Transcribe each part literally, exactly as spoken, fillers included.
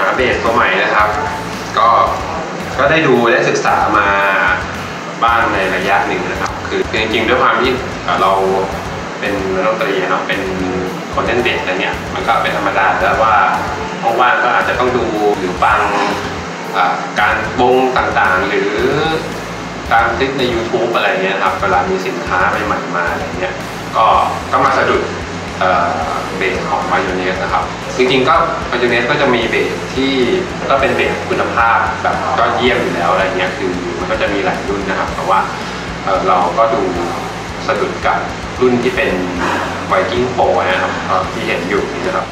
เบสตัวใหม่นะครับก็ก็ได้ดูได้ศึกษามาบ้างในระยะหนึ่งนะครับคือจริงๆด้วยความที่เราเป็นนักดนตรีเนาะเป็นคนเล่นเบสอะไรเนี่ยมันก็เป็นธรรมดาแล้วว่าว่างๆก็อาจจะต้องดูหรือฟังการวงต่างๆหรือการคลิปใน ยูทูบ อะไรเงี้ยครับเวลามีสินค้าใหม่ๆมาอะไรเงี้ยก็ก็มาสะดุดเบสของ Pioneer นะครับจริงๆก็ Pioneer ก็จะมีเบสที่ก็เป็นเบสคุณภาพแบบยอดเยี่ยมอยู่แล้วอะไรเงี้ยคือมันก็จะมีหลายรุ่นนะครับแต่ว่าเราก็ดูสะดุดกับรุ่นที่เป็น Viking Pro นะครับที่เห็นอยู่นี่นะครับ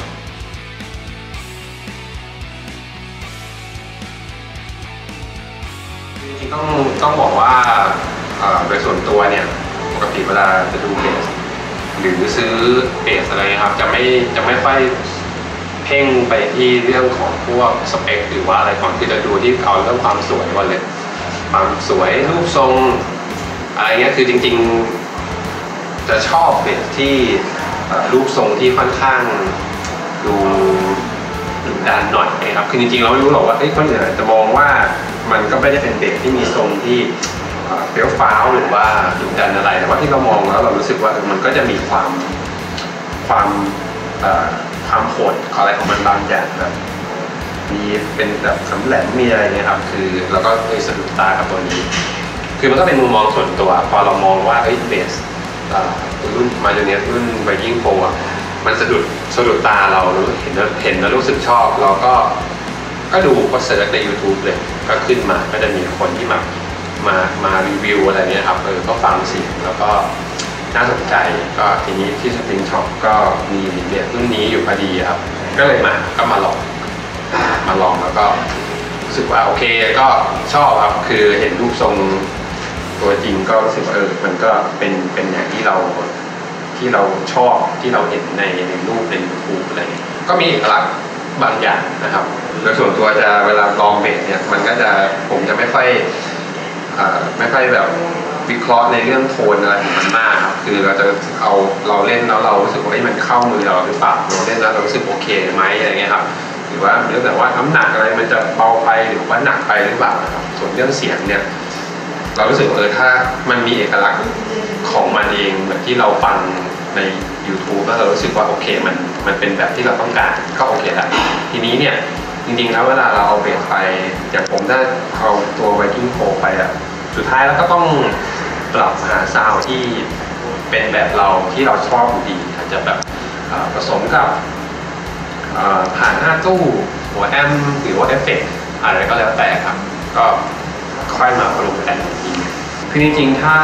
จริงๆต้องต้องบอกว่าโดยส่วนตัวเนี่ยปกติเวลาจะดูเบสหรือซื้อเบสอะไรครับจะไม่จะไม่ค่อยเพ่งไปที่เรื่องของพวกสเปคหรือว่าอะไรก่อนคือจะดูที่เอาเรื่องความสวยก่อนเลยความสวยรูปทรงอะไรเงี้ยคือจริงๆจะชอบเบสที่รูปทรงที่ค่อนข้างดูดุดันหน่อยนะครับคือจริงๆเราไม่รู้หรอกว่าคนอื่นจะมองว่ามันก็ไม่ได้เป็นเบสที่มีทรงที่เฟี้ยวฟ้าวหรือว่าดุดันอะไรแต่ว่าที่เรามองแล้วเรารู้สึกว่ามันก็จะมีความความความโหดอะไรของมันบางอย่างแบบมีเป็นแบบสำแหลมมีอะไรเนี่ยครับคือเราก็เคยสะดุดตากับตัวนี้คือมันก็เป็นมุมมองส่วนตัวพอเรามองว่าเฮ้ยเบสรุ่นมาจนเนี้ยรุ่น Viking Pro อ่ะมันสะดุดสะดุดตาเราเห็นเห็นแล้วรู้สึกชอบเราก็ก็ดูก็เสิร์ชใน ยูทูบ เลยก็ขึ้นมาก็จะมีคนที่มามามารีวิวอะไรเนี้ยครับเออก็ฟังเสียงแล้วก็น่าสนใจก็ทีนี้ที่สปริงช็อปก็มีเบสรุ่นนี้อยู่พอดีครับก็เลยมาก็มาลองมาลองแล้วก็รู้สึกว่าโอเคก็ชอบครับคือเห็นรูปทรงตัวจริงก็รู้สึกว่าเออมันก็เป็นเป็นอย่างที่เราที่เราชอบที่เราเห็นในในรูปใน ยูทูบ อะไรก็มีเอกลักษณ์บางอย่างนะครับโดยส่วนตัวจะเวลาลองเบสเนี่ยมันก็จะผมจะไม่ค่อยไม่ค่อยแบบวิเคราะห์ในเรื่องโทนอะไรของมันมากครับคือเราจะเอาเราเล่นแล้วเรารู้สึกว่ามันเข้ามือเราหรือเปล่าเราเล่นแล้วเรารู้สึกโอเคไหมอะไรเงี้ยครับหรือว่าเรื่องแต่ว่าน้ำหนักอะไรมันจะเบาไปหรือว่าหนักไปหรือเปล่าครับส่วนเรื่องเสียงเนี่ยเรารู้สึกว่าเออถ้ามันมีเอกลักษณ์ของมันเองแบบที่เราฟังใน ยูทูบ แล้วเรารู้สึกว่าโอเคมันมันเป็นแบบที่เราต้องการก็โอเคแล้วทีนี้เนี่ยจริงๆแล้วเวลาเราเอาเบสไปอย่างผมถ้าเอาตัว Viking Pro ไปอ่ะสุดท้ายแล้วก็ต้องปรับหาซาวด์ที่เป็นแบบเราที่เราชอบอยู่ดีอาจจะแบบผสมกับผ่านหน้าตู้หัวแอมหรือว่าเอฟเฟกต์อะไรก็แล้วแต่ครับก็ค่อยมาปรุงแต่งอีกทีคือจริงๆถ้า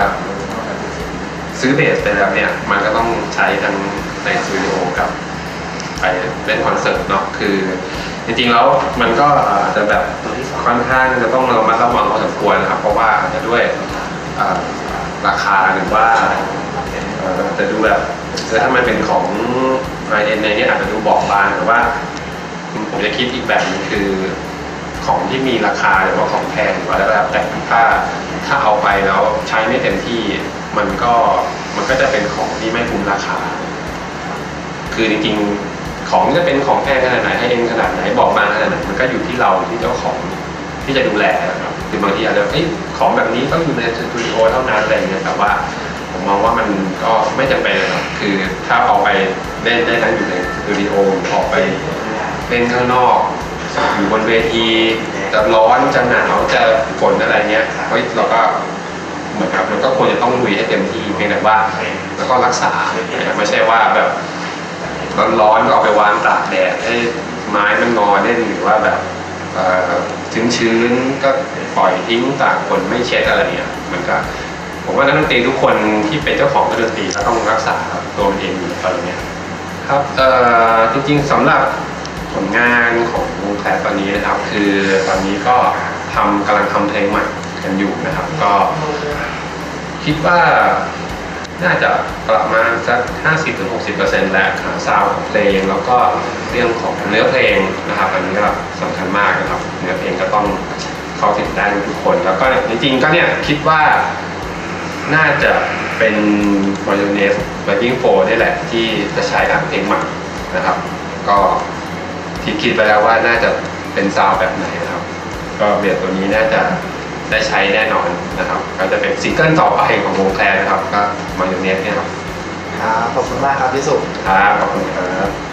ซื้อเบสไปแล้วเนี่ยมันก็ต้องใช้ทั้งในสตูดิโอกับไปเล่นคอนเสิร์ตเนาะคือจริงๆแล้วมันก็จะแบบค่อนข้างจะต้องระมัดระวังพอสมควรนะครับเพราะว่าอาจจะด้วยราคาหรือว่าจะดูแบบถ้ามันเป็นของไฮเอ็นด์ในนี้อาจจะดูบอบบางแต่ว่าผมจะคิดอีกแบบนึงคือของที่มีราคาหรือว่าของแพงหรือว่าแล้วแต่ถ้าถ้าเอาไปแล้วใช้ไม่เต็มที่มันก็มันก็จะเป็นของที่ไม่คุ้มราคาคือจริงๆของจะเป็นของแพงขนาดไหนให้เองขนาดไหนบอกมาขนาดไหนมันก็อยู่ที่เราที่เจ้าของที่จะดูแลนะครับคือบางทีอาจจะเอ้ยของแบบนี้ต้องอยู่ในสตูดิโอเท่านั้นอะไรเงี้ยแต่ว่าผมมองว่ามันก็ไม่จำเป็นครับคือถ้าเอาไปเล่นได้ทั้งอยู่ในสตูดิโอออกไปเล่นข้างนอกอยู่บนเวทีจะร้อนจะหนาวจะฝนอะไรเงี้ยเฮ้ยเราก็เหมือนกับมันก็ควรจะต้องลุยให้เต็มที่เพียงแต่ว่าแล้วก็รักษาไม่ใช่ว่าแบบร้อนๆก็เอาไปวางตากแดดให้ไม้มันงอเล่นหรือว่าแบบชื้นๆก็ปล่อยทิ้งตากฝนไม่เช็ดอะไรเงี้ยมันก็ผมว่านักดนตรีทุกคนที่เป็นเจ้าของดนตรีก็ต้องรักษาตัวเองอยู่ตอนนี้ครับจริงๆสำหรับผลงานของวงแคลตอนนี้นะครับคือตอนนี้ก็ทำกำลังทำเพลงใหม่กันอยู่นะครับก็คิดว่าน่าจะประมาณสัก ห้าสิบถึงหกสิบเปอร์เซ็นต์ แล้วหาซาวด์ของเพลงแล้วก็เรื่องของเนื้อเพลงนะครับอันนี้ก็สำคัญมากนะครับเนื้อเพลงก็ต้องเข้าถึงได้ทุกคนแล้วก็จริงๆก็เนี่ยคิดว่าน่าจะเป็น Pioneer Viking Pro นี่แหละที่จะใช้อัดเพลงใหม่นะครับก็ทคิดคิดไปแล้วว่าน่าจะเป็นซาวด์แบบไหนนะครับก็เบสตัวนี้น่าจะได้ใช้แน่นอนนะครับก็จะเป็นซิงเกิลต่อไปของวงแคลร์นะครับก็มายองเนสเนี่ยครับครับขอบคุณมากครับพี่สุครับขอบคุณครับ